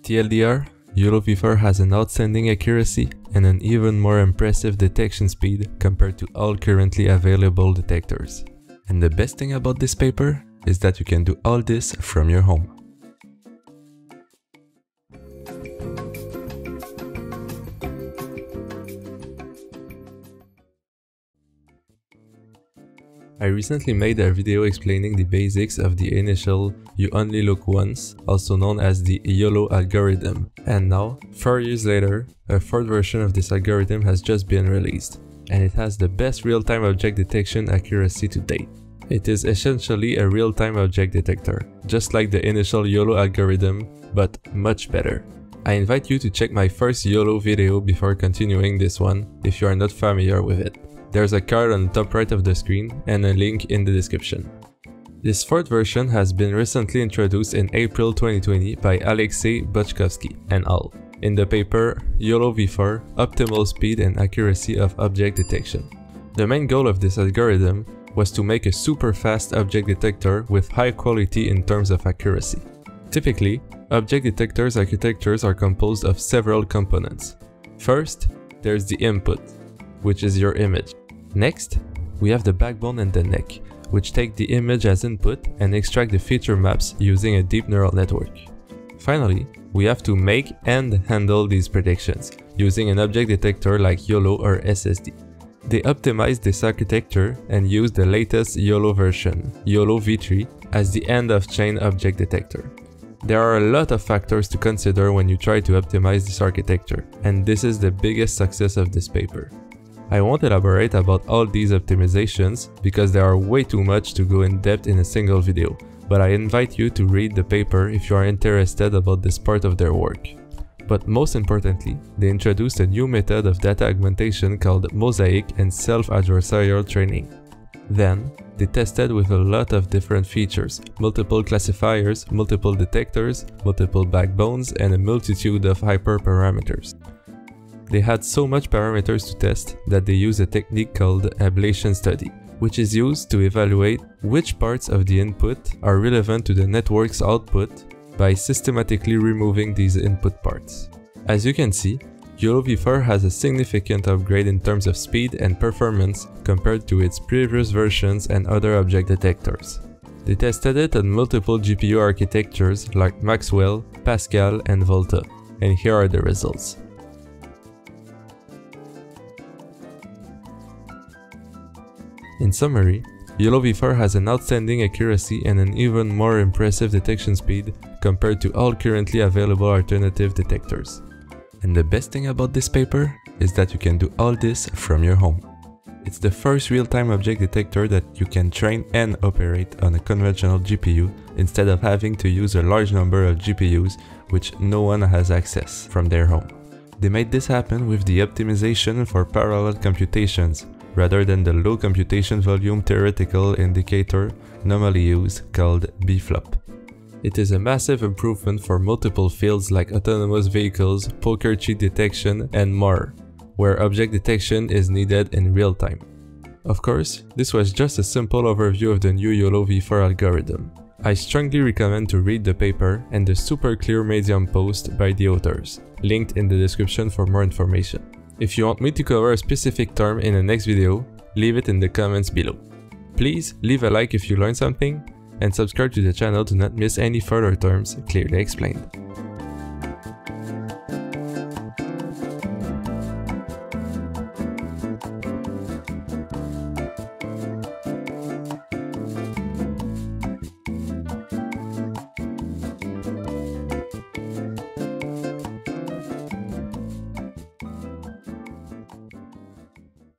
TLDR, YOLOv4 has an outstanding accuracy and an even more impressive detection speed compared to all currently available detectors. And the best thing about this paper is that you can do all this from your home. I recently made a video explaining the basics of the initial you only look once, also known as the YOLO algorithm. And now, 4 years later, a fourth version of this algorithm has just been released, and it has the best real-time object detection accuracy to date. It is essentially a real-time object detector, just like the initial YOLO algorithm, but much better. I invite you to check my first YOLO video before continuing this one if you are not familiar with it. There's a card on the top right of the screen and a link in the description. This fourth version has been recently introduced in April 2020 by Alexei Bochkovsky and al. in the paper YOLOv4 Optimal Speed and Accuracy of Object Detection. The main goal of this algorithm was to make a super fast object detector with high quality in terms of accuracy. Typically, object detectors architectures are composed of several components. First, there's the input, which is your image. Next, we have the backbone and the neck, which take the image as input and extract the feature maps using a deep neural network. Finally, we have to make and handle these predictions using an object detector like YOLO or SSD. They optimized this architecture and used the latest YOLO version, YOLOv3, as the end-of-chain object detector. There are a lot of factors to consider when you try to optimize this architecture, and this is the biggest success of this paper. I won't elaborate about all these optimizations because there are way too much to go in depth in a single video, but I invite you to read the paper if you are interested about this part of their work. But most importantly, they introduced a new method of data augmentation called mosaic and self-adversarial training. Then, they tested with a lot of different features, multiple classifiers, multiple detectors, multiple backbones, and a multitude of hyperparameters. They had so much parameters to test that they used a technique called ablation study, which is used to evaluate which parts of the input are relevant to the network's output by systematically removing these input parts. As you can see, YOLOv4 has a significant upgrade in terms of speed and performance compared to its previous versions and other object detectors. They tested it on multiple GPU architectures like Maxwell, Pascal, and Volta, and here are the results. In summary, YOLOv4 has an outstanding accuracy and an even more impressive detection speed compared to all currently available alternative detectors. And the best thing about this paper is that you can do all this from your home. It's the first real-time object detector that you can train and operate on a conventional GPU instead of having to use a large number of GPUs which no one has access from their home. They made this happen with the optimization for parallel computations, rather than the low computation volume theoretical indicator normally used called BFLOP. It is a massive improvement for multiple fields like autonomous vehicles, poker cheat detection, and more, where object detection is needed in real time. Of course, this was just a simple overview of the new YOLOv4 algorithm. I strongly recommend to read the paper and the super clear Medium post by the authors, linked in the description for more information. If you want me to cover a specific term in the next video, leave it in the comments below. Please leave a like if you learned something, and subscribe to the channel to not miss any further terms clearly explained.